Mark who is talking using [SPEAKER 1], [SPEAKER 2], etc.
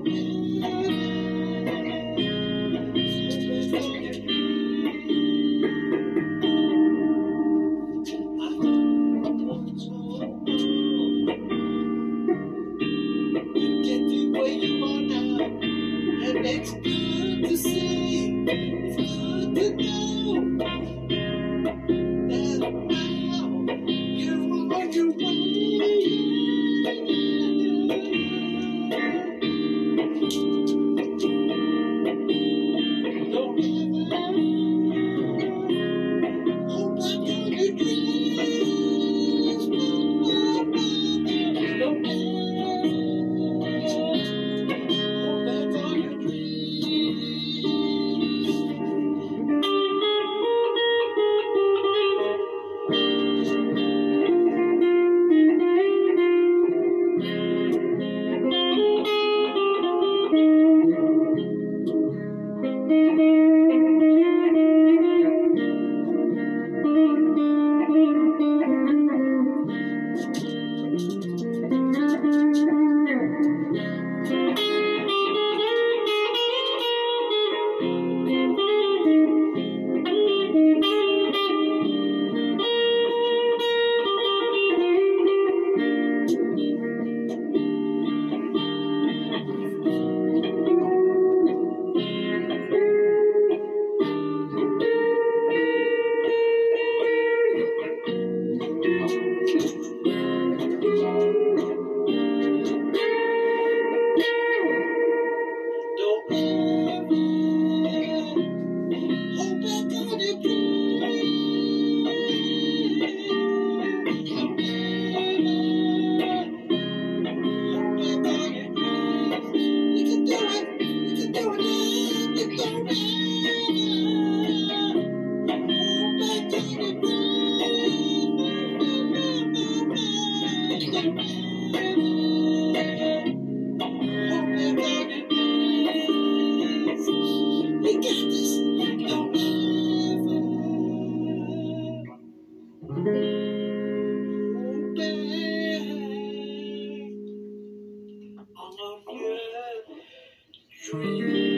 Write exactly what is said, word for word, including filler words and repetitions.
[SPEAKER 1] It's good to see, it's good to know that now you're on your way. Don't ever hold back on your dreams. Don't ever hold back on your dreams. Don't ever hold back on your dreams. Don't ever hold back on your dreams. You can do it, you can do it now. You don't ever hold back on your dreams. Don't ever hold back on your dreams. We got this. Don't ever hold back on your dreams.